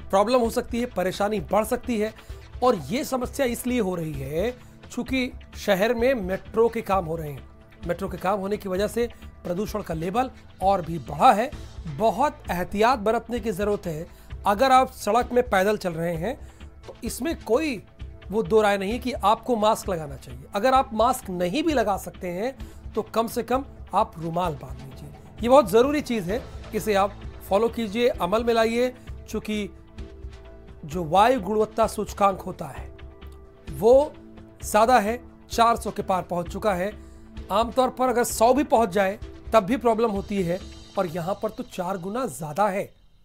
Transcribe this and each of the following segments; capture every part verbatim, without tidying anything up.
Problem हो सकती है, परेशानी बढ़ सकती है। और ये समस्या इसलिए हो रही है चूंकि शहर में मेट्रो के काम हो रहे हैं। मेट्रो के काम होने की वजह से प्रदूषण का लेवल और भी बढ़ा है। बहुत एहतियात बरतने की जरूरत है। अगर आप सड़क में पैदल चल रहे हैं तो इसमें कोई वो दो राय नहीं कि आपको मास्क लगाना चाहिए। अगर आप मास्क नहीं भी लगा सकते हैं तो कम से कम आप रुमाल बांध लीजिए। ये बहुत ज़रूरी चीज़ है, इसे आप फॉलो कीजिए, अमल में लाइए। चूँकि जो वायु गुणवत्ता सूचकांक होता है वो ज़्यादा है, चार सौ के पार पहुंच चुका है। आमतौर पर अगर सौ भी पहुंच जाए तब भी प्रॉब्लम होती है, और यहां पर तो चार गुना ज़्यादा है।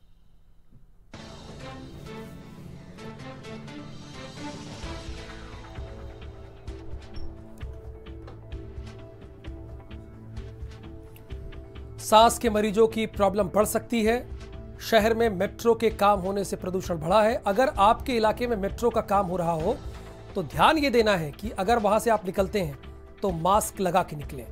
सांस के मरीजों की प्रॉब्लम बढ़ सकती है। शहर में मेट्रो के काम होने से प्रदूषण बढ़ा है। अगर आपके इलाके में मेट्रो का काम हो रहा हो तो ध्यान ये देना है कि अगर वहां से आप निकलते हैं तो मास्क लगा के निकलें।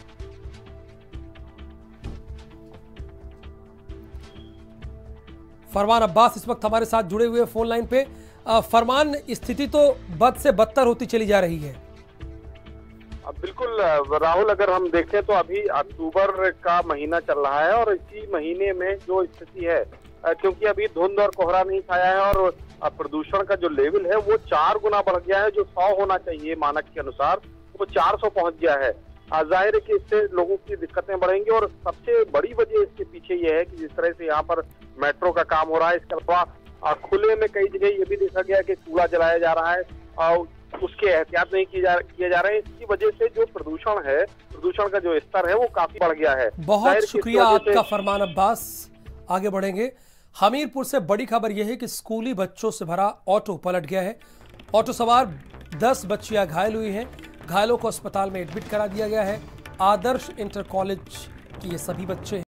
फरमान अब्बास इस वक्त हमारे साथ जुड़े हुए फोन लाइन पे। फरमान, स्थिति तो बद से बदतर होती चली जा रही है। बिल्कुल राहुल, अगर हम देखें तो अभी अक्टूबर का महीना चल रहा है और इसी महीने में जो स्थिति है, क्योंकि अभी धुंध और कोहरा नहीं छाया है और प्रदूषण का जो लेवल है वो चार गुना बढ़ गया है। जो सौ होना चाहिए मानक के अनुसार वो चार सौ पहुंच गया है। जाहिर है कि इससे लोगों की दिक्कतें बढ़ेंगी और सबसे बड़ी वजह इसके पीछे ये है कि जिस तरह से यहाँ पर मेट्रो का काम हो रहा है, इसके अलावा खुले में कई जगह ये भी देखा गया कि कूड़ा जलाया जा रहा है और उसके एहतियात नहीं किए जा किए जा रहे हैं। इसकी वजह से जो प्रदूषण है, प्रदूषण का जो स्तर है वो काफी बढ़ गया है। बहुत शुक्रिया आपका फरमान अब्बास। आगे बढ़ेंगे। हमीरपुर से बड़ी खबर यह है कि स्कूली बच्चों से भरा ऑटो पलट गया है। ऑटो सवार दस बच्चियां घायल हुई हैं। घायलों को अस्पताल में एडमिट करा दिया गया है। आदर्श इंटर कॉलेज के ये सभी बच्चे हैं।